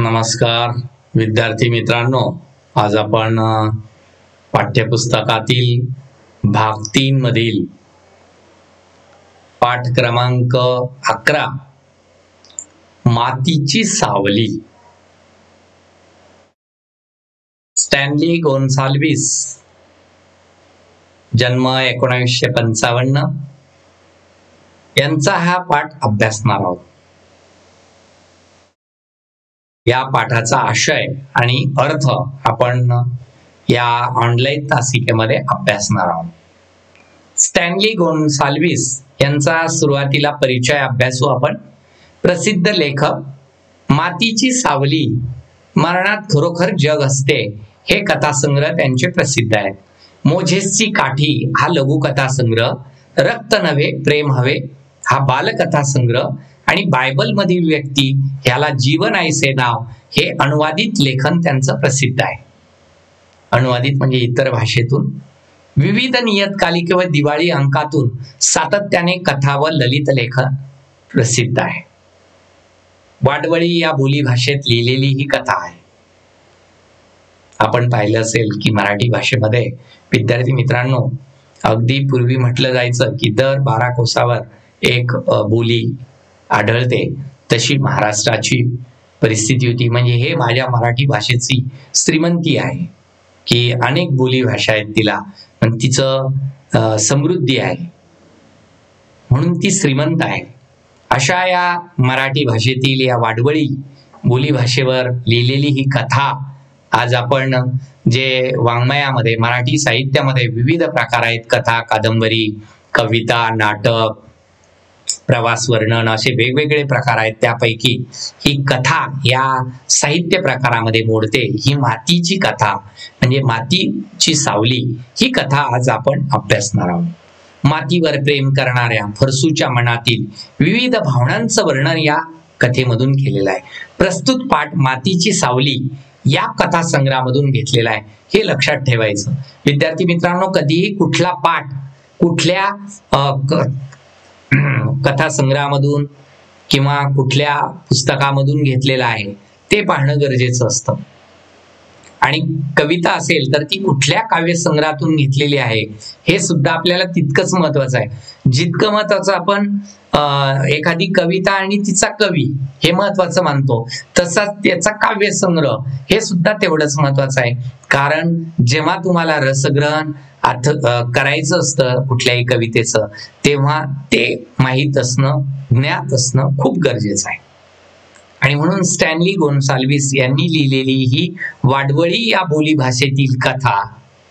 नमस्कार विद्यार्थी मित्रांनो, आज आपण पाठ्यपुस्तकातील भाग 3 मधील पाठ क्रमांक 11 मातीची सावली, स्टॅनली गोन्साल्विस, जन्म 1955 यांचा हा पाठ अभ्यासणार आहोत. या पाठाचा आशय आणि अर्थ आपण या ऑनलाईन तासिकेमध्ये अभ्यासणार आहोत. स्टॅनली गोन्साल्विस यांचा सुरुवातीला परिचय अभ्यासू आपण. प्रसिद्ध लेखक, मातीची सावली, मरणात खरोखर जग असते हे कथासंग्रह त्यांचे प्रसिद्ध आहेत. मोझेसची काठी हा लघुकथासंग्रह, रक्त नव्हे प्रेम हवे हा बालकथासंग्रह आणि बायबल मधील व्यक्ती ह्याला जीवन ऐसे नाव हे अनुवादित लेखन त्यांचं प्रसिद्ध आहे. अनुवादित म्हणजे इतर भाषेतून. विविध नियतकालिके व दिवाळी अंकातून सातत्याने कथा व ललित लेखन प्रसिद्ध आहे. वाडवळी या बोली भाषेत लिहिलेली ही कथा आहे. आपण पाहिलं असेल की मराठी भाषेमध्ये विद्यार्थी मित्रांनो, अगदी पूर्वी म्हटलं जायचं की दर 12 कोसावर एक बोली आढळते, तशी महाराष्ट्राची परिस्थिती होती. म्हणजे हे माझ्या मराठी भाषेची श्रीमंती आहे की अनेक बोली भाषा आहेत तिला, पण तिचं समृद्धी आहे म्हणून ती श्रीमंत आहे. अशा या मराठी भाषेतील या वाडवळी बोली भाषेवर लिहिलेली ही कथा आज आपण जे वाङ्मयामध्ये मराठी साहित्यामध्ये विविध प्रकार आहेत, कथा, कादंबरी, कविता, नाटक, प्रवास वर्णन असे वेगवेगळे प्रकार आहेत. त्यापैकी ही कथा या साहित्य प्रकारामध्ये मोडते. ही मातीची कथा म्हणजे मातीची सावली ही कथा आज आपण अभ्यासणार आहोत. मातीवर प्रेम करणाऱ्या फरसूच्या मनातील विविध भावनांचं वर्णन या कथेमधून केलेलं आहे. प्रस्तुत पाठ मातीची सावली या कथा संग्रहामधून घेतलेला आहे, हे लक्षात ठेवायचं. विद्यार्थी मित्रांनो, कधीही कुठला पाठ कुठल्या कथा संग्रहामधून किंवा कुठल्या पुस्तकामधून घेतलेला आहे ते पाहणं गरजेचं असतं. आणि कविता असेल तर ती कुठल्या काव्य संग्रहातून घेतलेली आहे हे सुद्धा आपल्याला तितकंच महत्वाचं आहे. जितकं महत्वाचं आपण एखादी कविता आणि तिचा कवी हे महत्वाचं मानतो, तसाच त्याचा काव्य संग्रह हे सुद्धा तेवढंच महत्वाचं आहे. कारण जेव्हा तुम्हाला रसग्रहण करायचं असतं कुठल्याही कवितेचं, तेव्हा ते माहीत असणं, ज्ञात असणं खूप गरजेचं आहे. आणि म्हणून स्टॅनली गोन्साल्विस यांनी लिहिलेली ही वाडवळी या बोली भाषेतील कथा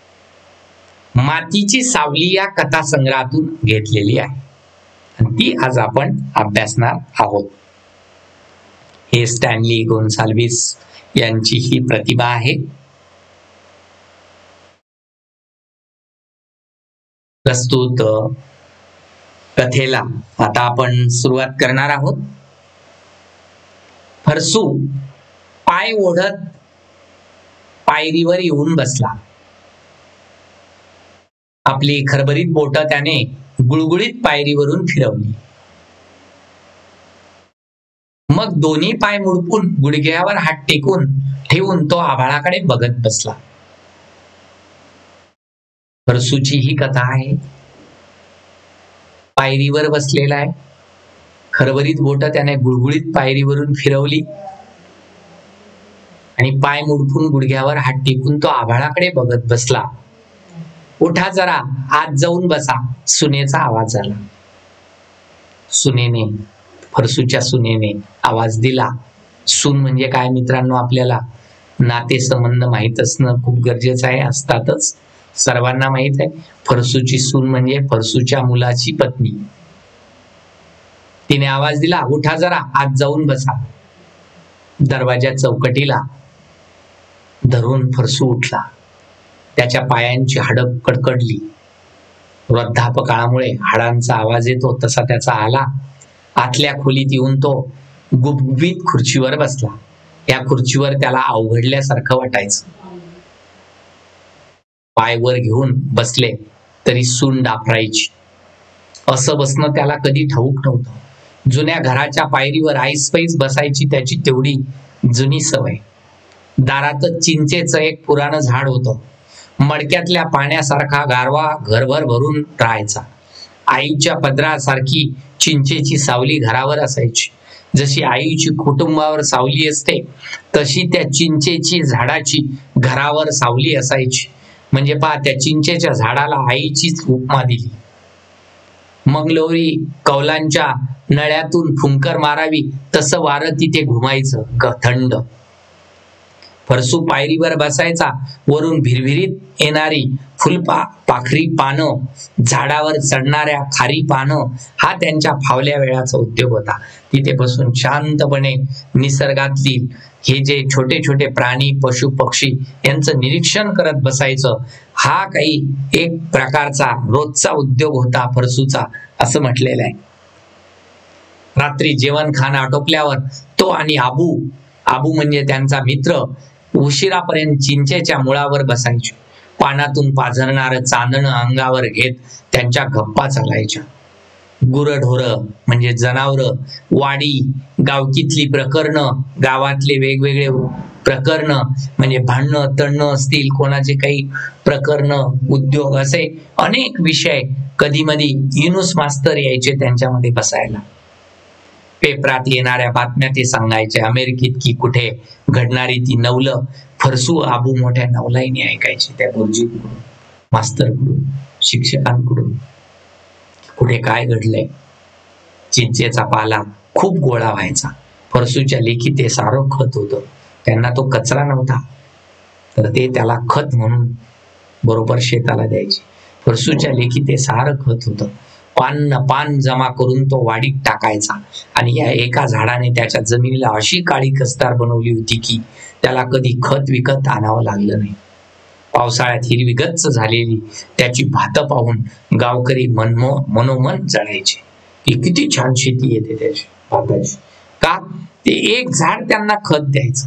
मातीची सावली या कथा संग्रहातून घेतलेली आहे आणि ती आज आपण अभ्यासणार आहोत. हे स्टॅनली गोन्साल्विस यांची ही प्रतिभा आहे. प्रस्तुत कथेला आता आपण सुरुवात करणार आहोत. फरसू पाय ओढत पायरीवर येऊन बसला. आपली खरबरीत बोट त्याने गुळगुळीत पायरीवरून फिरवली. मग दोन्ही पाय मुडपून गुडघ्यावर हात ठेवून तो आभाळाकडे बघत बसला. फरसूची ही कथा आहे. पायरीवर बसलेला आहे, खरबरीत बोट त्याने गुळगुळीत पायरीवरून फिरवली आणि पाय मुडपून गुडघ्यावर हात टेकून तो आभाळाकडे बघत बसला. उठा जरा, आत जाऊन बसा, सुनेचा आवाज आला. सुनेने, फरसूच्या सुनेने आवाज दिला. सून म्हणजे काय मित्रांनो, आपल्याला नातेसंबंध माहित असणं खूप गरजेचं आहे. असतातच, सर्वांना माहित आहे. फरसूची सून म्हणजे फरसूच्या मुलाची पत्नी. तिने आवाज दिला, उठा जरा, आत जाऊन बसा. दरवाजा चौकटीला धरून फरसू उठला. त्याच्या पायांची हाडं कडकडली. वृद्धापकाळामुळे हाडांचा आवाज येतो तसा त्याचा आला. आतल्या खोलीत येऊन तो गुबगुबीत खुर्चीवर बसला. या खुर्चीवर त्याला अवघडल्यासारखं वाटायचं. पाय वर घेऊन बसले तरी सून डाफरायची. असं बसणं त्याला कधी ठाऊक नव्हतं. जुन्या घराच्या पायरीवर ऐसपैस बसायची त्याची तेवढी जुनी सवय. दारातच चिंचेचं एक पुराणं झाड होतं. मडक्यातल्या पाण्यासारखा गारवा घरभर भरून राहायचा. आईच्या पदरासारखी चिंचेची सावली घरावर असायची. जशी आईची कुटुंबावर सावली असते तशी त्या चिंचेची झाडाची घरावर सावली असायची. म्हणजे पहा, त्या चिंचेच्या झाडाला आईचीच उपमा दिली. मंगलोरी कौलांच्या नळ्यातून फुंकर मारावी तसं वारं तिथे घुमायचं थंड. फरसू पायरीवर बसायचा. वरून भिरभिरीत येणारी पाखरी पानं, झाडावर चढणाऱ्या खारी पानं हा त्यांच्या फावल्या वेळाचा उद्योग होता. तिथे बसून शांतपणे निसर्गातली हे जे छोटे छोटे प्राणी, पशु, पक्षी यांचं निरीक्षण करत बसायचं. हा काही एक प्रकारचा रोजचा उद्योग होता फरसूचा, असं म्हटलेलं आहे. रात्री जेवण खाणं आटोपल्यावर तो आणि आबू म्हणजे त्यांचा मित्र उशिरापर्यंत चिंचेच्या मुळावर बसायचे. पानातून पाझरणारं चांदणं अंगावर घेत त्यांच्या गप्पा चालायच्या. गुरढोरं म्हणजे जनावरं, वाडी, गावकीतली प्रकरणं, गावातले वेगवेगळे प्रकरणं म्हणजे भांडणं तणणं असतील, कोणाचे काही प्रकरणं, उद्योग, असे अनेक विषय. कधी मधी युनुस मास्तर यायचे त्यांच्यामध्ये बसायला. पेपरात येणाऱ्या बातम्या ते सांगायचे. अमेरिकेत की कुठे घडणारी ती नवलं फरसू आबू मोठ्या नवलाईने ऐकायची त्या गुरुजीकडून, मास्तरकडून, शिक्षकांकडून. कुठे काय घडलंय. चिंचेचा पाला खूप गोळा व्हायचा. फरसूच्या लेखी ते सारं खत होतं. त्यांना तो कचरा नव्हता, तर ते त्याला खत म्हणून बरोबर शेताला द्यायचे. फरसूच्या लेखी ते सारं खत होतं. पान जमा करून तो वाडीत टाकायचा. आणि या एका झाडाने त्याच्या जमिनीला अशी काळी कसदार बनवली होती की त्याला कधी खत विकत आणावं लागलं नाही. पावसाळ्यात हिरवी गच्च झालेली त्याची भातं पाहून गावकरी मनोमन जळायचे की किती छान शेती येते त्याची भाताची. का? ते एक झाड त्यांना खत द्यायचं.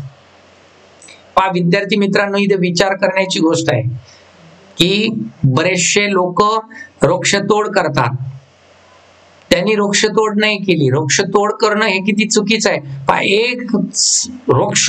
पहा विद्यार्थी मित्रांनो, इथे विचार करण्याची गोष्ट आहे की बरेचसे लोक वृक्षतोड करतात. त्यांनी वृक्षतोड नाही केली. वृक्षतोड करणं हे किती चुकीचं आहे. पहा, एक वृक्ष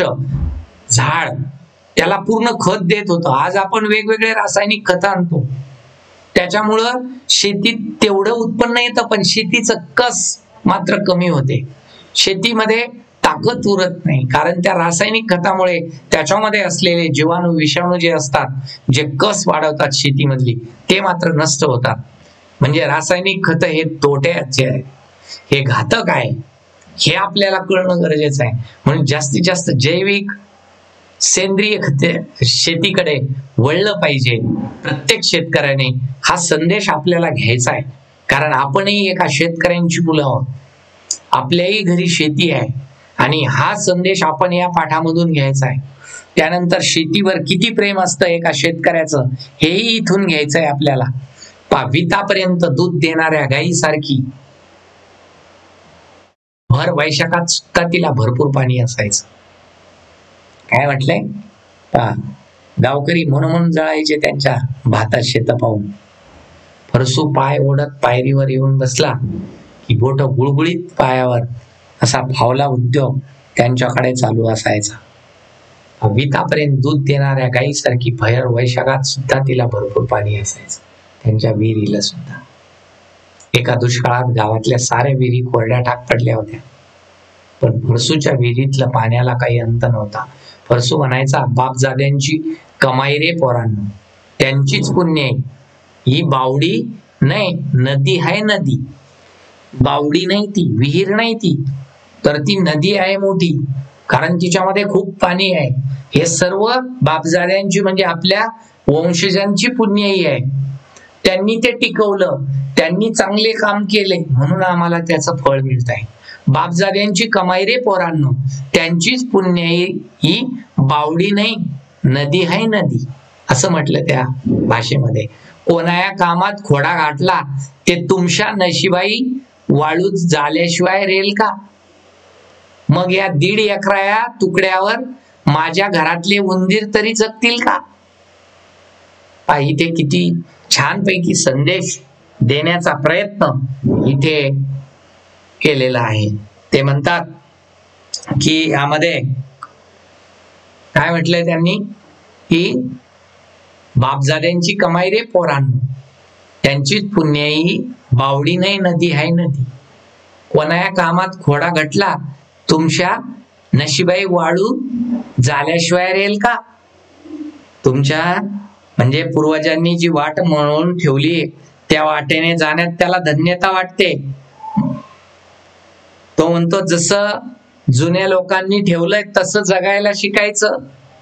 झाड त्याला पूर्ण खत देत होतं. आज आपण वेगवेगळे रासायनिक खत आणतो. त्याच्यामुळं शेतीत तेवढं उत्पन्न येतं, पण शेतीचं कस मात्र कमी होते. शेतीमध्ये ताकद उरत नाही, कारण त्या रासायनिक खतामुळे त्याच्यामध्ये असलेले जीवाणू, विषाणू जे असतात, जे कस वाढवतात शेतीमधली, ते मात्र नष्ट होतात. म्हणजे रासायनिक खत हे तोट्याचे आहे, हे घातक आहे, हे आपल्याला कळणं गरजेचं आहे. म्हणून जास्तीत जास्त जैविक सेंद्रिय खते शेतीकडे वळलं पाहिजे प्रत्येक शेतकऱ्याने. हा संदेश आपल्याला घ्यायचा आहे, कारण आपणही एका शेतकऱ्यांची मुलं आहोत. आपल्याही घरी शेती आहे आणि हा संदेश आपण या पाठामधून घ्यायचा आहे. त्यानंतर शेतीवर किती प्रेम असतं एका शेतकऱ्याचं, हेही इथून घ्यायचं आहे आपल्याला. वितापर्यंत दूध देणाऱ्या गायीसारखी भर वैशाखात सुद्धा तिला भरपूर पाणी असायचं. काय म्हटलंय? गावकरी म्हणून जळायचे त्यांच्या भातात शेत पाहून. फरसू पाय ओढत पायरीवर येऊन बसला की बोट गुळगुळीत पायावर असा फावला उद्योग त्यांच्याकडे चालू असायचा. वितापर्यंत दूध देणाऱ्या गायीसारखी भर वैशाखात सुद्धा तिला भरपूर पाणी असायचं. त्यांच्या विहिरीला सुद्धा. एका दुष्काळात गावातल्या साऱ्या विहिरी कोरड्या टाक पडल्या होत्या, पण फरसूच्या विहिरीतलं पाण्याला काही अंत नव्हता. फरसू म्हणायचा, बापजाद्यांची कमाई रे पोरांनो, त्यांचीच पुण्य आहे. ही बावडी नाही, नदी आहे. नदी बावडी नाही, ती विहीर नाही, ती तर ती नदी आहे मोठी, कारण तिच्यामध्ये खूप पाणी आहे. हे सर्व बापजाद्यांची म्हणजे आपल्या वंशजांची पुण्याई आहे. त्यांनी ते टिकवलं, त्यांनी चांगले काम केले, म्हणून आम्हाला त्याचं फळ मिळत आहे. बापजाद्यांची कमाई रे पोरांनो, त्यांचीच पुण्याई, ही बावडी नाही, नदी आहे. नदी असं म्हटलं त्या भाषेमध्ये. कोणाया कामात खोडा गाठला ते तुमच्या नशिबाई वाळूच झाल्याशिवाय रेल का. मग या 1.5 एकराया तुकड्यावर माझ्या घरातले उंदीर तरी जगतील का. इथे किती छानपैकी संदेश देण्याचा प्रयत्न इथे केलेलं आहे. ते म्हणतात की यामध्ये काय म्हटलंय त्यांनी की बापजाद्यांची कमाई रे पोरांनो, त्यांचीच पुण्याई बावडी नाही नदी आहे नदी. कोणाया कामात खोडा घटला तुमच्या नशिबाई वाळू झाल्याशिवाय रेल का. तुमच्या म्हणजे पूर्वजांनी जी वाट म्हणून ठेवली त्या वाटेने जाण्यात त्याला धन्यता वाटते. तो म्हणतो जसं जुन्या लोकांनी ठेवलंय तसं जगायला शिकायचं.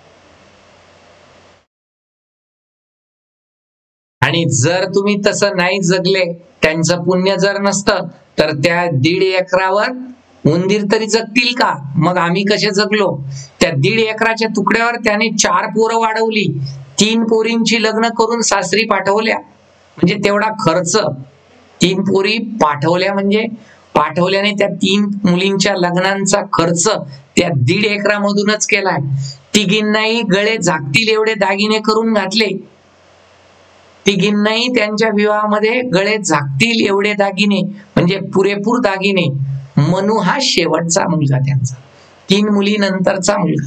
आणि जर तुम्ही तसं नाही जगले, त्यांचं पुण्य जर नसतं तर त्या 1.5 एकरावर उंदीर तरी जगतील का. मग आम्ही कसे जगलो. त्या 1.5 एकराच्या तुकड्यावर त्याने 4 पोरं वाढवली, 3 पोरींची लग्न करून सासरी पाठवल्या. म्हणजे तेवढा खर्च 3 पोरी पाठवल्या, म्हणजे पाठवल्याने त्या 3 मुलींच्या लग्नांचा खर्च त्या 1.5 एकरामधूनच केलाय. तिघींनाही गळे झाकतील एवढे दागिने करून घातले. तिघींनाही त्यांच्या विवाहामध्ये गळे झाकतील एवढे दागिने म्हणजे पुरेपूर दागिने. मनू हा शेवटचा मुलगा त्यांचा, 3 मुली नंतरचा मुलगा.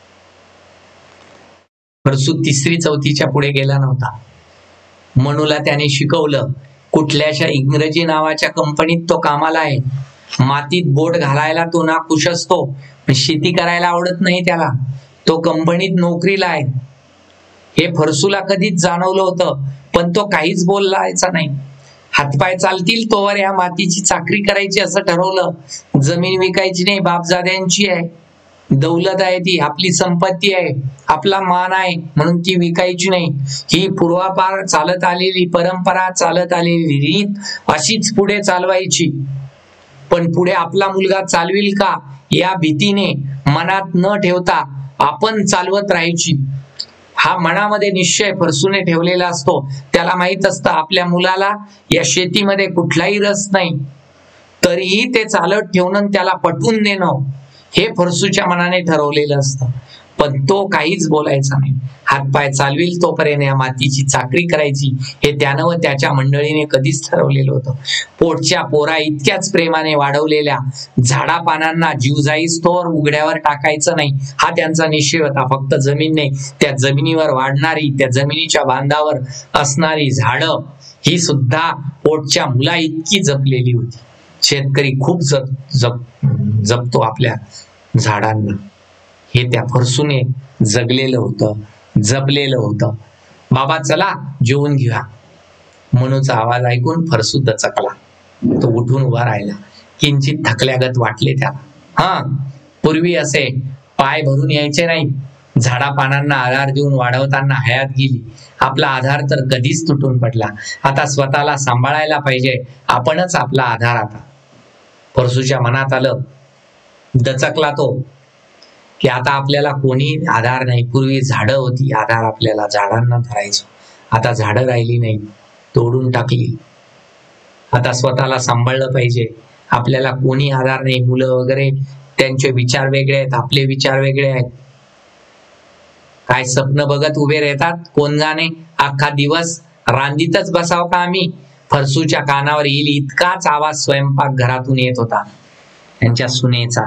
परसू 3री-4थीच्या पुढे गेला नव्हता. मनूला त्याने शिकवलं. कुठल्याशा इंग्रजी नावाच्या कंपनीत तो कामाला आहे. मातीत बोट घालायला तो नाखुश असतो, शेती करायला आवडत नाही त्याला. तो कंपनीत नोकरीला आहे. हे फरसूला कधीच जाणवलं होतं, पण तो काहीच बोलायचा नाही. हातपाय चालतील तोवर या मातीची चाकरी करायची असं ठरवलं. जमीन विकायची नाही, बापजाद्यांची आहे, दौलत आहे, ती आपली संपत्ती आहे, आपला मान आहे, म्हणून ती विकायची नाही. ही पूर्वापार चालत आलेली परंपरा, चालत आलेली रीत अशीच पुढे चालवायची. पण पुढे आपला मुलगा चालविल का या भीतीने मनात न ठेवता आपण चालवत राहायची. हा मनामध्ये निश्चय फरसूने ठेवलेला असतो. त्याला माहित असतं आपल्या मुलाला या शेतीमध्ये कुठलाही रस नाही, तरीही ते चालत ठेवणं, त्याला पटवून देणं हे फरसूच्या मनाने ठरवलेलं असतं. पण तो काहीच बोलायचा नाही. हातपाय चालविल तोपर्यंत या मातीची चाकरी करायची हे त्यानं व त्याच्या मंडळीने कधीच ठरवलेलं होतं. पोटच्या पोरा इतक्याच प्रेमाने वाढवलेल्या झाडापानांना जीव जाईस्तोवर उघड्यावर टाकायचं नाही हा त्यांचा निश्चय होता. फक्त जमीन नाही, त्या जमिनीवर वाढणारी, त्या जमिनीच्या बांधावर असणारी झाडं ही सुद्धा पोटच्या मुला इतकी जपलेली होती. शेतकरी खूप जपतो आपल्या झाडांना. हे त्या फरसूने जगलेलं होतं, जपलेलं होतं. बाबा चला जेवून घेऊया. मनूचा आवाज ऐकून फरसू दचकला. तो उठून उभा राहिला. किंचित थकल्यागत वाटले त्याला. पूर्वी असे पाय भरून यायचे नाही. झाडापानांना आधार देऊन वाढवताना हयात गेली. आपला आधार तर कधीच तुटून पडला. आता स्वतःला सांभाळायला पाहिजे. आपणच आपला आधार. आता फरसूच्या मनात आलं, दचकला तो की आता आपल्याला कोणी आधार नाही. पूर्वी झाडं होती आधार, आपल्याला झाडांना धरायचो. आता झाडं राहिली नाही, तोडून टाकली. आता स्वतःला सांभाळलं पाहिजे. आपल्याला कोणी आधार नाही. मुलं वगैरे त्यांचे विचार वेगळे आहेत, आपले विचार वेगळे आहेत. काय स्वप्न बघत उभे राहतात कोण जाणे. अख्खा दिवस रांदीतच बसाव का आम्ही. फरसूच्या कानावर येईल इतकाच आवाज स्वयंपाक घरातून येत होता त्यांच्या सुनेचा.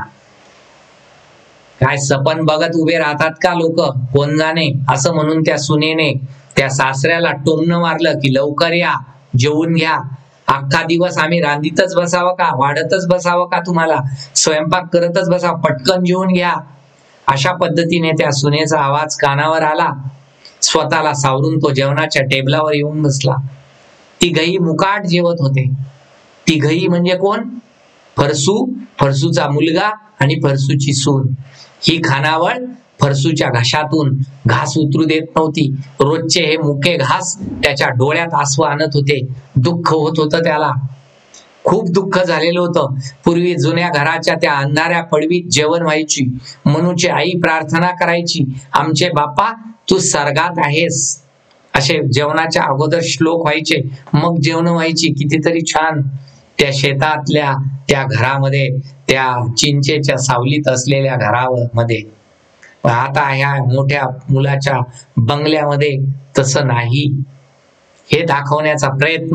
काय सपन बघत उभे राहतात का लोक कोण जाणे, असं म्हणून त्या सुनेने त्या सासऱ्याला टोमणं मारलं की लवकर या, जेवून घ्या. अख्खा दिवस आम्ही रांदीतच बसावं का, वाढतच बसावं का, तुम्हाला स्वयंपाक करतच बसावं, पटकन जेवून घ्या. अशा पद्धतीने त्या सुनेचा आवाज कानावर आला. स्वतःला सावरून तो जेवणाच्या टेबलावर येऊन बसला. तिघही मुकाट जेवत होते. तिघही म्हणजे कोण? फरसू, फरसूचा मुलगा आणि फरसूची सून. ही खानावळ फरसूच्या घशातून घास उतरू देत नव्हती. रोजचे हे मुके घास त्याच्या डोळ्यात आसू आणत होते. दुःख होत होतं त्याला. खूप दुःख झालेलं होतं. पूर्वी जुन्या घराच्या त्या अंधाऱ्या पडवीत जेवण व्हायची. मनूची आई प्रार्थना करायची, आमचे बापा तू स्वर्गात आहेस. असे जेवणाच्या अगोदर श्लोक व्हायचे, मग जेवण व्हायची. कितीतरी छान त्या शेतातल्या त्या घरामध्ये, त्या चिंचेच्या सावलीत असलेल्या घरामध्ये. आता ह्या मोठ्या मुलाच्या बंगल्यामध्ये तसं नाही. हे दाखवण्याचा प्रयत्न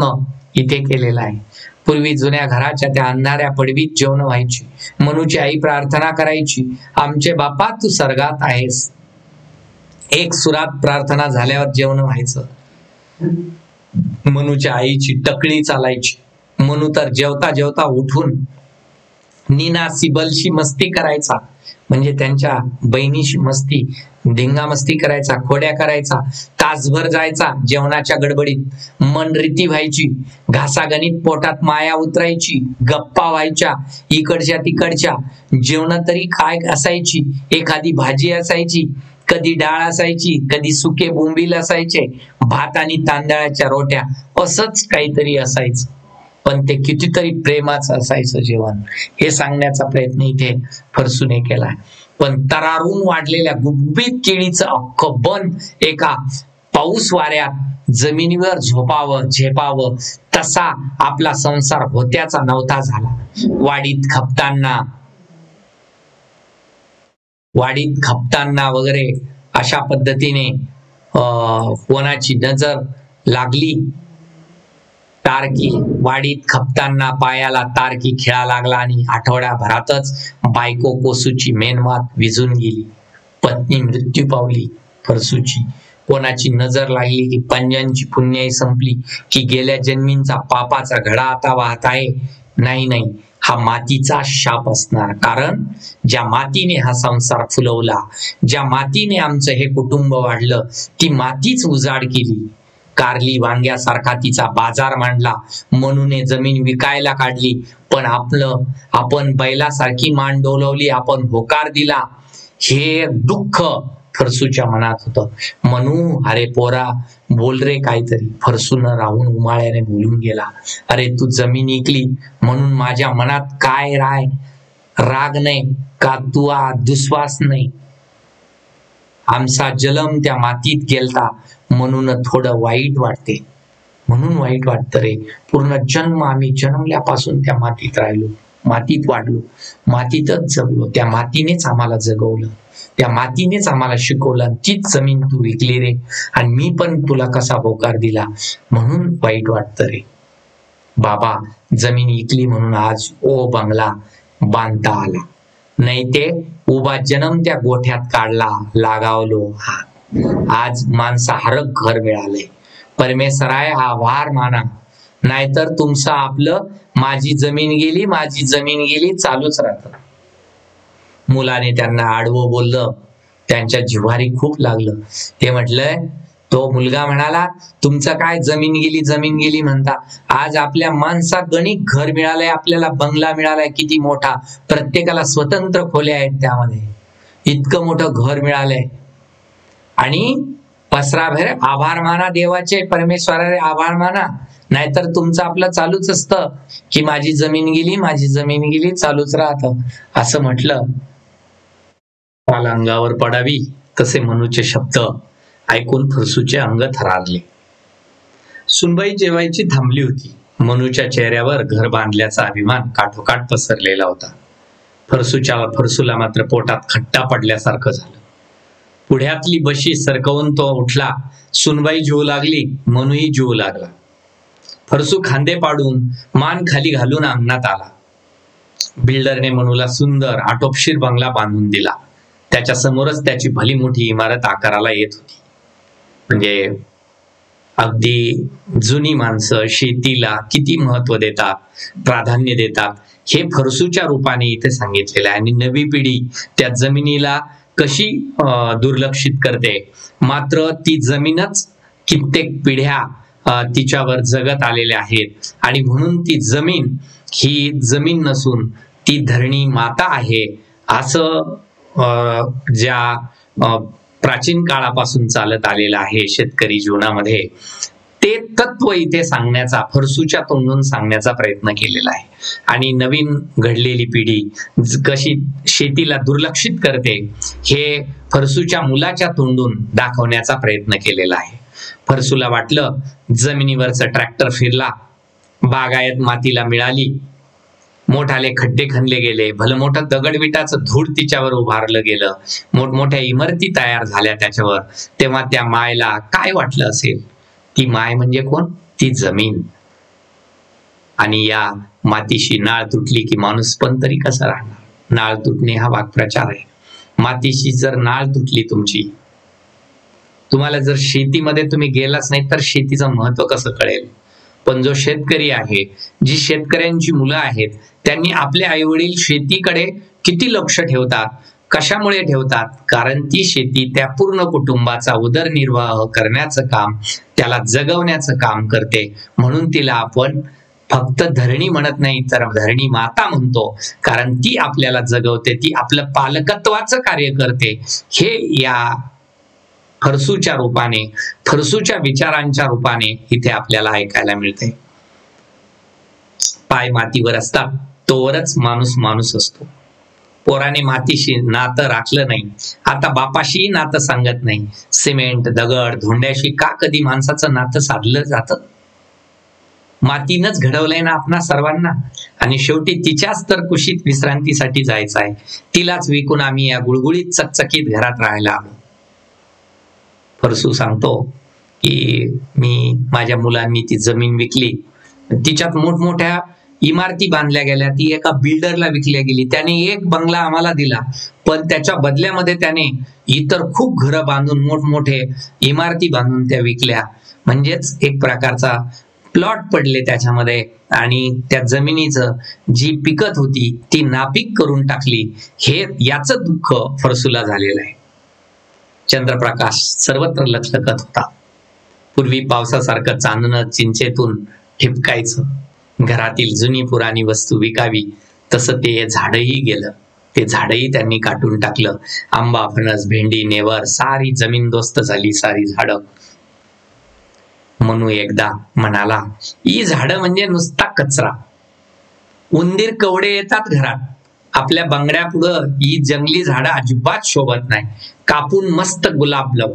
इथे केलेला आहे. पूर्वी जुन्या घराच्या त्या अंधाऱ्या पडवीत जेवण व्हायची. मनूची आई प्रार्थना करायची, आमचे बापा तू स्वर्गात आहेस. एक सुरात प्रार्थना झाल्यावर जेवण व्हायचं. मनूच्या आईची टकळी चालायची. मनू तर जेवता जेवता उठून नीना सिबलशी मस्ती करायचा, म्हणजे त्यांच्या बहिणीशी मस्ती, धिंगा मस्ती करायचा, खोड्या करायचा. तासभर जायचा जेवणाच्या गडबडीत. मन रीती व्हायची, घासागणित पोटात माया उतरायची, गप्पा व्हायच्या इकडच्या तिकडच्या. जेवण तरी काय असायची, एखादी भाजी असायची, कधी डाळ असायची, कधी सुके बोंबील असायचे, भात आणि तांदळाच्या रोट्या, असंच काहीतरी असायचं. पण ते कितीतरी प्रेमाचं असायचं जेवण, हे सांगण्याचा प्रयत्न इथे फरसूने केला. पण तरारून वाढलेल्या गुबगुबीत केळीचं अख्खं बन एका पाऊस वाऱ्यात जमिनीवर झेपावं तसा आपला संसार होत्याचा नव्हता झाला. वाडीत खपताना वगैरे अशा पद्धतीने कोणाची नजर लागली, तारकी वाडीत खपताना पायाला तारकी खेळा लागला आणि आठवड्याभरातच बायको कोसूची मेनवात विझून गेली. पत्नी मृत्यू पावली फरसूची. कोणाची नजर लागली की पंजांची पुण्याई संपली की गेल्या जन्मींचा पापाचा घडा आता वाहत आहे. नाही, हा मातीचा शाप असणार. कारण ज्या मातीने हा संसार फुलवला, ज्या मातीने आमचं हे कुटुंब वाढलं, ती मातीच उजाड केली. कारली वांग्यासारखा तिचा बाजार मांडला. मनूने जमीन विकायला काढली, पण आपण बैलासारखी मान डोलवली, आपण होकार दिला. हे दुःख फरसूच्या मनात होतं. मनू, अरे पोरा बोल रे काहीतरी. फरसून राहून उमाळ्याने बोलून गेला, अरे तू जमीन इकली म्हणून माझ्या मनात काय राग नाही का, तू दुस्वास नाही. आमचा जलम त्या मातीत गेलता म्हणून थोडं वाईट वाटते. म्हणून वाईट वाटतं रे. पूर्ण जन्म आम्ही जन्मल्यापासून त्या मातीत राहिलो, मातीत वाढलो, मातीतच जगलो. त्या मातीनेच आम्हाला जगवलं, त्या मातीनेच आम्हाला शिकवलं. तीच जमीन तू विकली रे, आणि मी पण तुला कसा होकार दिला, म्हणून वाईट वाटतं रे. बाबा, जमीन विकली म्हणून आज बंगला बांधता आला, नाही ते उभा जन्म त्या गोठ्यात काढला लागावलो. आज माणसाहारक घर मिळालंय. परमेश्वराय आभार माना, नाहीतर तुमचं आपलं माझी जमीन गेली चालूच राहतं. मुलाने त्यांना आडवं बोललं, त्यांच्या जिव्हारी खूप लागलं. ते म्हटलंय, तो मुलगा म्हणाला, तुमचं काय जमीन गेली म्हणता. आज आपल्या माणसात गणित घर मिळालंय, आपल्याला बंगला मिळालाय किती मोठा, प्रत्येकाला स्वतंत्र खोल्या आहेत, त्यामध्ये इतकं मोठं घर मिळालंय. आणि पसराभर आभार माना देवाचे, परमेश्वराचे आभार माना, नाहीतर तुमचं आपलं चालूच असतं की माझी जमीन गेली चालूच राहतं. असं म्हटलं. काल अंगावर पडावी तसे मनूचे शब्द ऐकून फरसूचे अंग थरारले. सुनबाई जेवायची थांबली होती. मनूच्या चेहऱ्यावर घर बांधल्याचा अभिमान काठोकाठ पसरलेला होता. फरसूला मात्र पोटात खट्टा पडल्यासारखं झालं. पुढ्यातली बशी सरकवून तो उठला. सुनबाई जीवू लागली, मनूही जीवू लागला. फरसू खांदे पाडून मान खाली घालून अंगणात आला. बिल्डरने मनूला सुंदर आटोपशीर बंगला बांधून दिला. त्याच्या समोरच त्याची भली मोठी इमारत आकाराला येत होती. म्हणजे अगदी जुनी माणसं शेतीला किती महत्व देतात, प्राधान्य देतात, हे फरसूच्या रूपाने इथे सांगितलेलं आहे. आणि नवी पिढी त्या जमिनीला कशी दुर्लक्षित करते, मात्र ती जमीनच कित्येक पिढ्या तिच्यावर जगत आलेल्या आहेत. आणि म्हणून ती जमीन ही जमीन नसून ती धरणी माता आहे, असं ज्या प्राचीन काळापासून चालत आलेलं आहे शेतकरी जीवनामध्ये, ते तत्व इथे सांगण्याचा, फरसूच्या तोंडून सांगण्याचा प्रयत्न केलेला आहे. आणि नवीन घडलेली पिढी कशी शेतीला दुर्लक्षित करते, हे फरसूच्या मुलाच्या तोंडून दाखवण्याचा प्रयत्न केलेला आहे. फरसूला वाटलं, जमिनीवरचा ट्रॅक्टर फिरला, बागायत मातीला मिळाली, मोठाले खड्डे खणले गेले, भलं मोठं दगडविटाचं धूळ तिच्यावर उभारलं गेलं, मोठमोठ्या इमारती तयार झाल्या त्याच्यावर. तेव्हा त्या मायला काय वाटलं असेल? ती माय म्हणजे कोण? ती जमीन. आणि या मातीशी नाळ तुटली की माणूस पण तरी कसा राहणार. नाळ तुटणे हा वाक्प्रचार आहे. मातीशी जर नाळ तुटली तुमची, तुम्हाला जर शेतीमध्ये तुम्ही गेलाच नाही तर शेतीचं महत्व कसं कळेल. पण जो शेतकरी आहे, जी शेतकऱ्यांची मुलं आहेत, त्यांनी आपले आईवडील शेतीकडे किती लक्ष ठेवतात. कशामुळे ठेवतात? कारण ती शेती त्या पूर्ण कुटुंबाचा उदरनिर्वाह करण्याचं काम, त्याला जगवण्याचं काम करते. म्हणून तिला आपण फक्त धरणी म्हणत नाही तर धरणी माता म्हणतो. कारण ती आपल्याला जगवते, ती आपलं पालकत्वाचं कार्य करते. हे या फरसूच्या रूपाने, फरसूच्या विचारांच्या रूपाने इथे आपल्याला ऐकायला मिळते. पाय मातीवर असतात तोवरच माणूस माणूस असतो. पोराने मातीशी नातं राखलं नाही, आता बापाशीही नातं सांगत नाही. सिमेंट, दगड, धोंड्याशी का कधी माणसाचं नातं साधलं जातं? मातीनंच घडवलंय ना आपणा सर्वांना. आणि शेवटी तिच्याच तर कुशीत विश्रांतीसाठी जायचं आहे. तिलाच विकून आम्ही या गुळगुळीत चकचकीत घरात राहायला आलो. फरसू सांगतो की माझ्या मुलांनी ती जमीन विकली, तिच्यात मोठमोठ्या इमारती बांधल्या गेल्या, ती एका बिल्डरला विकल्या गेली. त्याने एक बंगला आम्हाला दिला, पण त्याच्या बदल्यामध्ये त्याने इतर खूप घरं बांधून, मोठमोठे इमारती बांधून त्या विकल्या. म्हणजेच एक प्रकारचा प्लॉट पडले त्याच्यामध्ये, आणि त्या जमिनीचं जी पिकत होती ती नापीक करून टाकली. हे याचं दुःख फरसूला झालेलं आहे. चंद्रप्रकाश सर्वत्र लखलखत होता. पूर्वी पावसासारखं चांदणं चिंचेतून ठिपकायचं, घरातील जुनी पुराणी वस्तू विकावी, तसं ते झाडही गेलं. ते झाडही त्यांनी काटून टाकलं. आंबा, फणस, भेंडी, नेवर सारी जमीनदोस्त झाली, सारी झाडं. म्हणू एकदा म्हणाला, ही झाडं म्हणजे नुसता कचरा. उंदीर कवडे येतात घरात, आपल्या बंगड्या पुढं ही जंगली झाडं अजिबात शोभत नाही. कापून मस्त गुलाब लाव.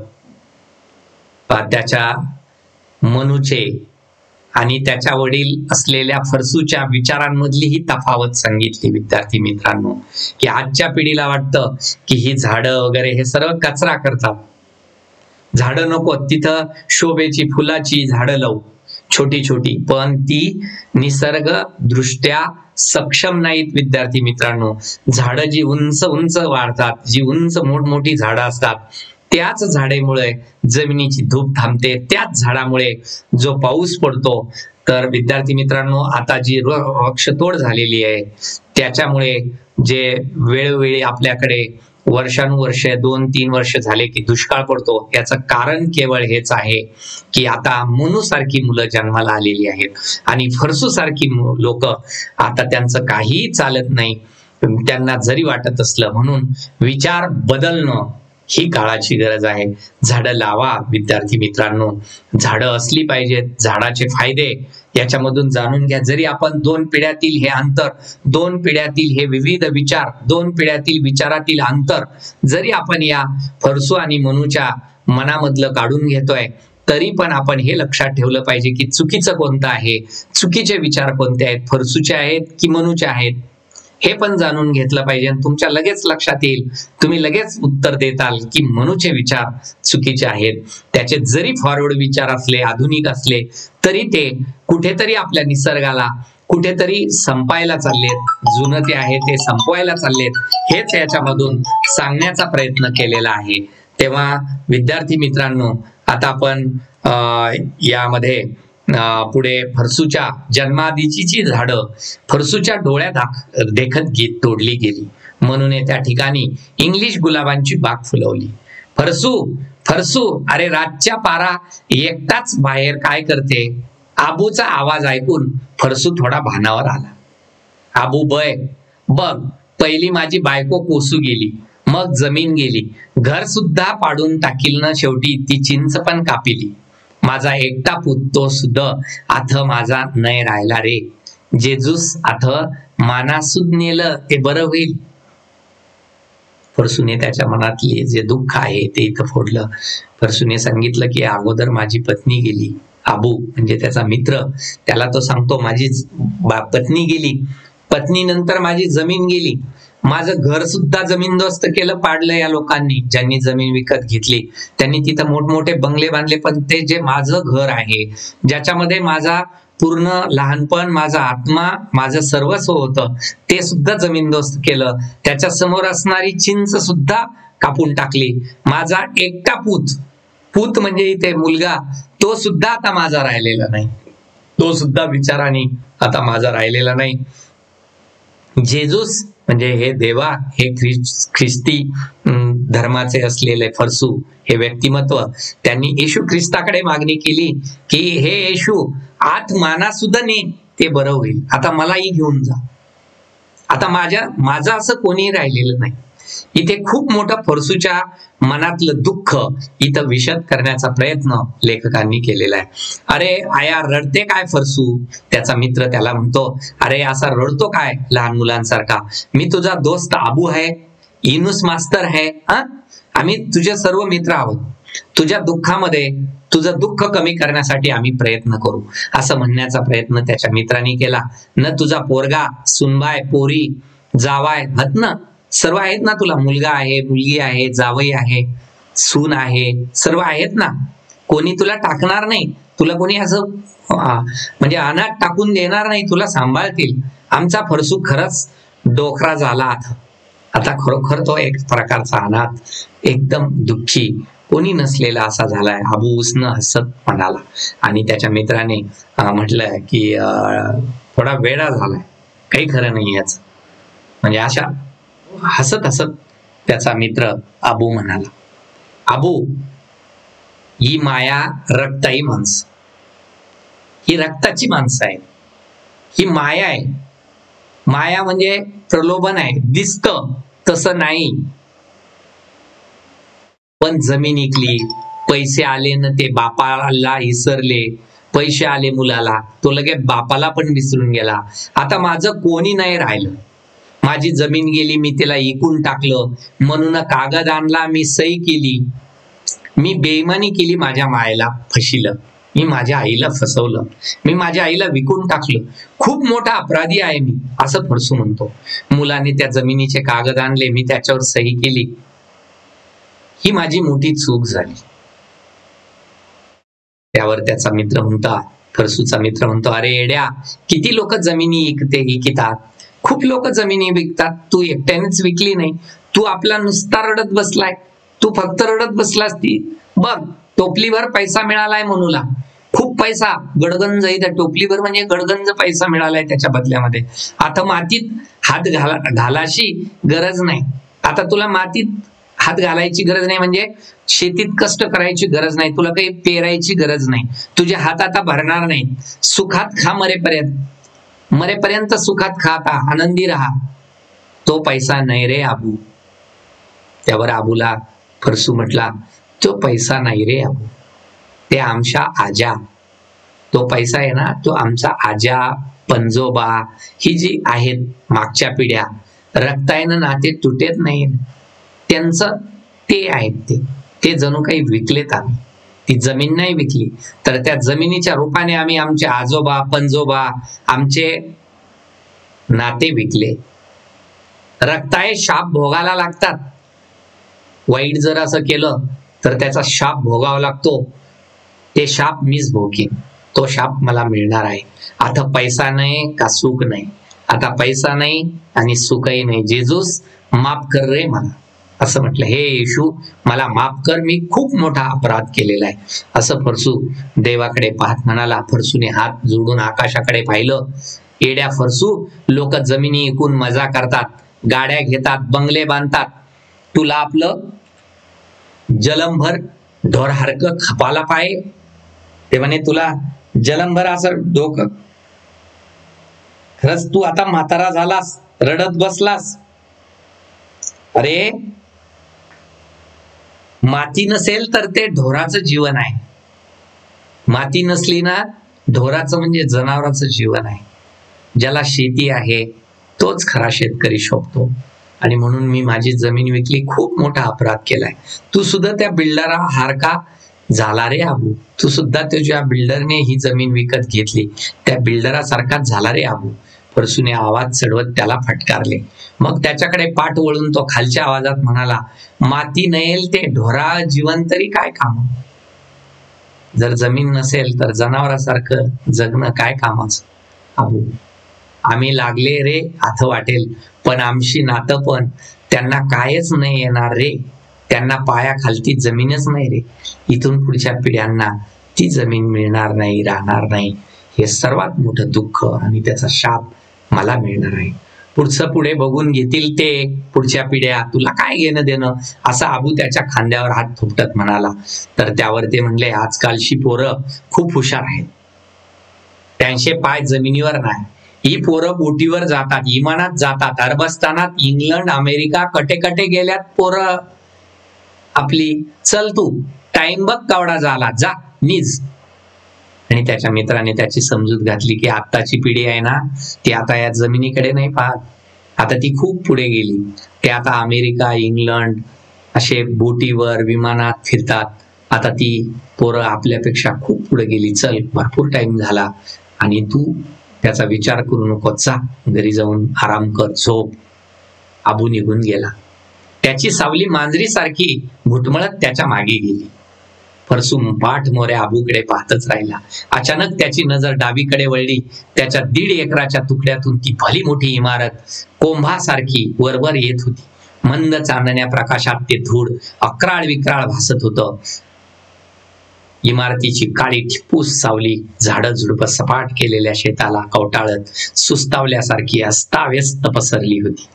त्याच्या मनूचे आणि त्याच्या वडील असलेल्या फरसूच्या विचारांमधली ही तफावत सांगितली विद्यार्थी मित्रांनो. की आजच्या पिढीला वाटतं की ही झाडं वगैरे हे सर्व कचरा करतात. झाडं नको, तिथं शोभेची फुलाची झाडं लावू छोटी छोटी, पण ती निसर्ग दृष्ट्या सक्षम नाहीत विद्यार्थी मित्रांनो. झाडं जी उंच उंच वाढतात, जी उंच मोठमोठी झाडं असतात, त्याच झाडेमुळे जमिनीची धूप थांबते. त्याच झाडामुळे जो पाऊस पडतो. तर विद्यार्थी मित्रांनो, आता जी वृक्षतोड झालेली आहे त्याच्यामुळे जे वेळोवेळी आपल्याकडे वर्षानुवर्ष 2-3 वर्ष झाले की दुष्काळ पडतो, याचं कारण केवळ हेच आहे की आता मनू सारखी मुलं जन्माला आलेली आहेत आणि फरसू सारखी लोक आता त्यांचं काहीही चालत नाही. त्यांना जरी वाटत असलं, म्हणून विचार बदलणं ही काळाची गरज आहे. झाडं लावा विद्यार्थी मित्रांनो, झाडं असली पाहिजेत. झाडाचे फायदे याच्यामधून जाणून घ्या. जरी आपण 2 पिढ्यातील हे अंतर, 2 पिढ्यातील हे विविध विचार, 2 पिढ्यातील विचारातील अंतर जरी आपण या फरसू आणि मनूच्या मनामधलं काढून घेतोय, तरी पण आपण हे लक्षात ठेवलं पाहिजे की चुकीचं कोणतं आहे, चुकीचे विचार कोणते आहेत, फरसूचे आहेत की मनूचे आहेत, हे पण जाणून घेतलं पाहिजे. आणि तुमच्या लगेच लक्षात येईल, तुम्ही लगेच उत्तर देताल की मनूचे विचार चुकीचे आहेत. त्याचे जरी फॉरवर्ड विचार असले, आधुनिक असले, तरी ते कुठेतरी आपल्या निसर्गाला कुठेतरी संपायला चाललेत. जुनं ते आहे ते संपवायला चाललेत, हेच याच्यामधून सांगण्याचा प्रयत्न केलेला आहे. तेव्हा विद्यार्थी मित्रांनो, आता आपण यामध्ये पुढे फरसूच्या जन्मादीची जी झाडं फरसूच्या डोळ्यात देखत तोडली गेली, म्हणून त्या ठिकाणी इंग्लिश गुलाबांची बाग फुलवली. फरसू अरे रातच्या पारा एकटाच बाहेर काय करते? आबूचा आवाज ऐकून फरसू थोडा भानावर आला. आबू बघ, पहिली माझी बायको कोसू गेली, मग जमीन गेली, घर सुद्धा पाडून टाकील ना, शेवटी ती चिंच पण कापिली. माझा एकटा पूत तो सुद्धा आथ माझा नय राहिला रे. जेजूस आथ मानासूद नेलं ते बरं होईल. फरसूने त्याच्या मनातले जे दुःख आहे ते इथं फोडलं. फरसूने सांगितलं की अगोदर माझी पत्नी गेली. आबू म्हणजे त्याचा मित्र, त्याला तो सांगतो माझी पत्नी गेली, पत्नीनंतर माझी जमीन गेली, माझं घर सुद्धा जमीनदोस्त केलं, पाडलं या लोकांनी. ज्यांनी जमीन विकत घेतली त्यांनी तिथं मोठमोठे बंगले बांधले, पण ते जे माझं घर आहे, ज्याच्यामध्ये माझा पूर्ण लहानपण, माझा आत्मा, माझं सर्वस्व होतं ते सुद्धा जमीनदोस्त केलं. त्याच्या समोर असणारी चिंच सुद्धा कापून टाकली. माझा एकटा पूत म्हणजे इथे मुलगा, तो सुद्धा आता माझा राहिलेला नाही. तो सुद्धा विचाराने आता माझा राहिलेला नाही. जेजूस म्हणजे हे देवा, हे ख्रिस्ती धर्माचे असलेले फरसू, हे व्यक्तिमत्व, त्यांनी येशू ख्रिस्ताकडे मागणी केली की हे येशू, आत माना सुद्धा नाही ते बरं होईल, आता मलाही घेऊन जा. आता माझं असं कोणीही राहिलेलं नाही. इथे खूप मोठं फरसूच्या मनातलं दुःख इथं विशद करण्याचा प्रयत्न लेखकांनी केलेला आहे. अरे आया, रडते काय फरसू? त्याचा मित्र त्याला म्हणतो, अरे असा रडतो काय लहान मुलांसारखा? मी तुझा दोस्त आबू आहे, इनुस मास्तर आहे, आम्ही तुझे सर्व मित्र आहोत. तुझ्या दुःखामध्ये तुझं दुःख कमी करण्यासाठी आम्ही प्रयत्न करू, असं म्हणण्याचा प्रयत्न त्याच्या मित्रांनी केला. न तुझा पोरगा, सुनबाय, पोरी, जावाय हत ना, सर्व आहेत ना तुला? मुलगा आहे, मुलगी आहे, जावई आहे, सून आहे, सर्व आहेत ना? कोणी तुला टाकणार नाही, तुला कोणी असं म्हणजे अनाथ टाकून देणार नाही, तुला सांभाळतील. आमचा फरसू खरंच डोकरा झाला आता खरोखर तो एक प्रकारचा अनाथ, एकदम दुःखी, कोणी नसलेला असा झालाय. आबू उसनं हसत म्हणाला. आणि त्याच्या मित्राने म्हटलं की थोडा वेडा झालाय, काही खरं नाही याच. म्हणजे अशा हसत हसत त्याचा मित्र आबू म्हणाला, आबू, ही माया रक्ताई माणसं, ही रक्ताची माणसं आहे, ही माया आहे. माया म्हणजे प्रलोभन आहे, दिसतं तसं नाही. पण जमीन इकली, पैसे आले न ते बापाला विसरले, पैसे आले मुलाला, तो लगेच बापाला पण विसरून गेला. आता माझं कोणी नाही राहिलं, माझी जमीन गेली, मी तिला इकून टाकलं, म्हणून कागद आणला, मी सही केली, मी बेईमानी केली, माझ्या मायेला फसिलं, मी माझ्या आईला फसवलं, मी माझ्या आईला विकून टाकलं, खूप मोठा अपराधी आहे मी, असं फरसू म्हणतो. मुलाने त्या जमिनीचे कागद आणले, मी त्याच्यावर सही केली, ही माझी मोठी चूक झाली. त्यावर त्याचा मित्र म्हणता, फरसूचा मित्र म्हणतो, अरे येड्या, किती लोक जमिनी विकतात, खूप लोक जमिनी विकतात, तू एकट्यानेच विकली नाही, तू आपला नुसता रडत बसलाय, तू फक्त रडत बसलास. ती बघ, टोपलीभर पैसा मिळालाय म्हणूला, खूप पैसा, गडगंज इथं टोपलीभर म्हणजे गडगंज पैसा मिळालाय त्याच्या बदल्यामध्ये. आता मातीत हात घालाशी गरज नाही, आता तुला मातीत हात घालायची गरज नाही, म्हणजे शेतीत कष्ट करायची गरज नाही, तुला काही पेरायची गरज नाही, तुझे हात आता भरणार नाही, सुखात खा मरेपर्यंत सुखात खा, आता आनंदी राहा. तो पैसा नाही रे आबू. त्यावर आबूला फरसू म्हटला, तो पैसा नाही रे आबू, ते आमच्या आजा, तो पैसा आहे ना, तो आमचा आजा, पंजोबा, ही जी आहेत मागच्या पिढ्या, रक्तायनं नाते तुटेत नाही, त्यांचं ते आहेत, ते जणू काही विकलेत आम्ही. ती जमीन नाही विकली, तर त्या जमिनीच्या रूपाने आम्ही आमचे आजोबा, पंजोबा, आमचे नाते विकले. रक्ताय शाप भोगायला लागतात, वाईट जर असं केलं तर त्याचा शाप भोगावा लागतो, ते शाप मीच भोगीन, तो शाप मला मिळणार आहे. आता पैसा नाही का सुख नाही, आता पैसा नाही आणि सुखही नाही, जेजूस माफ कर रे मला, असं म्हटलं. हे येशू, मला माफ कर, मी खूप मोठा अपराध केलेला आहे, असं फरसू देवाकडे पाहत म्हणाला. फरसूने हात जोडून आकाशाकडे पाहिलं. येड्या फरसू, लोक जमिनी विकून मजा करतात, गाड्या घेतात, बंगले बांधतात, तुला आपलं जलमभर ढोरहारकं खपाला पाय, ते म्हणे तुला जलमभर असं डोकं, खरंच तू आता म्हातारा झालास, रडत बसलास. अरे माती नसेल तर ते ढोराचं जीवन आहे, माती नसली ना, ढोराचं म्हणजे जनावरांचं जीवन आहे. ज्याला शेती आहे तोच खरा शेतकरी शोभतो. आणि म्हणून मी माझी जमीन विकली, खूप मोठा अपराध केलाय. तू सुद्धा त्या बिल्डरा हारका झाला रे आबू, तू सुद्धा तुझ्या बिल्डरने ही जमीन विकत घेतली, त्या बिल्डरासारखाच झाला रे आबू. फरसूने आवाज चढवत त्याला फटकारले. मग त्याच्याकडे पाठ वळून तो खालच्या आवाजात म्हणाला, माती नयेल ते ढोरा जीवन तरी काय काम. जर जमीन नसेल तर जनावरासारखं जगणं काय कामाचं. आबू, आम्ही लागले रे हात वाटेल, पण आमची नातं पण त्यांना कायच नाही येणार रे. त्यांना पायाखालती जमीनच नाही रे. इथून पुढच्या पिढ्यांना ती जमीन मिळणार नाही, राहणार नाही. हे सर्वात मोठं दुःख आणि त्याचा शाप मला मिळणार आहे. पुढचं पुढे बघून घेतील ते पुढच्या पिढ्या, तुला काय घेणं देणं, असा आबू त्याच्या खांद्यावर हात थोपटत म्हणाला. तर त्यावर ते म्हणले, आजकालची पोरं खूप हुशार आहेत, त्यांचे पाय जमिनीवर नाही. ही पोरं बोटीवर जातात, विमानात जातात, अरबस्तानात, इंग्लंड, अमेरिका, कटे कटे गेल्यात पोरं आपली. चल तू टाइम बघ केवढा झाला, जा निज. आणि त्याच्या मित्राने त्याची समजूत घातली की आत्ताची पिढी आहे ना, ती आता या जमिनीकडे नाही पाहत, आता ती खूप पुढे गेली. ते आता अमेरिका, इंग्लंड असे बोटीवर, विमानात फिरतात. आता ती पोरं आपल्यापेक्षा खूप पुढे गेली. चल, भरपूर टाइम झाला आणि तू त्याचा विचार करू नको, जा घरी जाऊन आराम कर, झोप. आबू निघून गेला. त्याची सावली मांजरीसारखी घुटमळत त्याच्या मागे गेली. फरसू पाठ मोऱ्या आबूकडे पाहतच राहिला. अचानक त्याची नजर डावीकडे वळली. त्याच्या 1.5 एकराच्या तुकड्यातून ती भली मोठी इमारत कोंभासारखी वरवर येत होती. मंद चांदण्या प्रकाशात ते धूळ अक्राळ विक्राळ भासत होतं. इमारतीची काळी ठिप्पूस सावली झाडं झुडपं सपाट केलेल्या शेताला कवटाळत सुस्तावल्यासारखी अस्ताव्यस्त पसरली होती.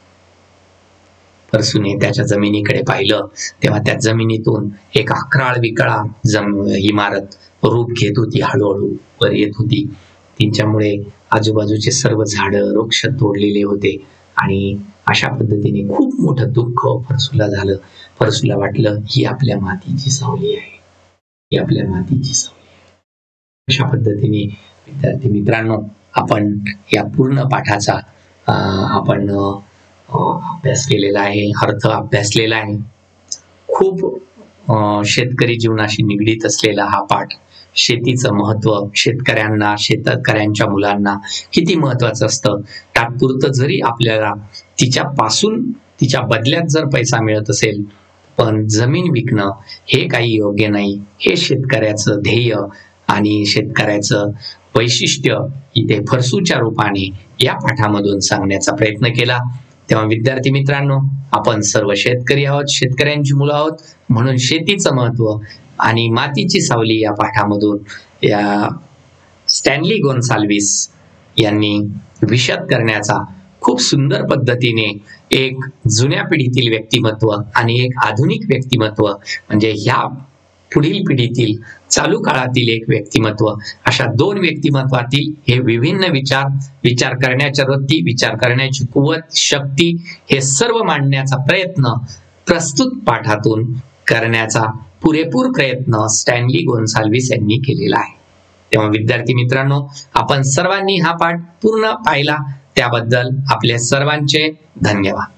परसूने त्याच्या जमिनीकडे पाहिलं तेव्हा त्या जमिनीतून एक अक्राळ विक्राळ इमारत रूप घेत होती, हळूहळू वर येत होती. तिच्यामुळे आजूबाजूचे सर्व झाडं वृक्ष तोडलेले होते आणि अशा पद्धतीने खूप मोठं दुःख परसूला झालं. परसूला वाटलं, ही आपल्या मातीची सावली आहे, ही आपल्या मातीची सावली आहे. अशा पद्धतीने विद्यार्थी मित्रांनो, आपण या पूर्ण पाठाचा आपण अभ्यास केलेला आहे, अर्थ अभ्यासलेला आहे. खूप शेतकरी जीवनाशी निगडीत असलेला हा पाठ. शेतीचं महत्व, शेतकऱ्यांना, शेतकऱ्यांच्या मुलांना किती महत्वाचं असतं. तात्पुरतं जरी आपल्याला तिच्या बदल्यात जर पैसा मिळत असेल, पण जमीन विकणं हे काही योग्य नाही. हे शेतकऱ्याचं ध्येय आणि शेतकऱ्याचं वैशिष्ट्य इथे फरसूच्या रूपाने या पाठामधून सांगण्याचा प्रयत्न केला. तेव्हा विद्यार्थी मित्रांनो, आपण सर्व शेतकरी आहोत, शेतकऱ्यांची मुलं आहोत, म्हणून शेतीचं महत्व आणि मातीची सावली या पाठामधून या स्टॅनली गोन्साल्विस यांनी विशद करण्याचा खूप सुंदर पद्धतीने एक जुन्या पिढीतील व्यक्तिमत्व आणि एक आधुनिक व्यक्तिमत्व, म्हणजे ह्या पुढील पिढीतील चालू काळातील एक व्यक्तिमत्व, अशा 2 व्यक्तिमत्वातील हे विभिन्न विचार करण्याच्या वृत्ती, विचार करण्याची कुवत, शक्ती, हे सर्व मांडण्याचा प्रयत्न प्रस्तुत पाठातून करण्याचा पुरेपूर प्रयत्न स्टॅनली गोन्साल्विस यांनी केलेला आहे. तेव्हा विद्यार्थी मित्रांनो, आपण सर्वांनी हा पाठ पूर्ण पाहिला त्याबद्दल आपले सर्वांचे धन्यवाद.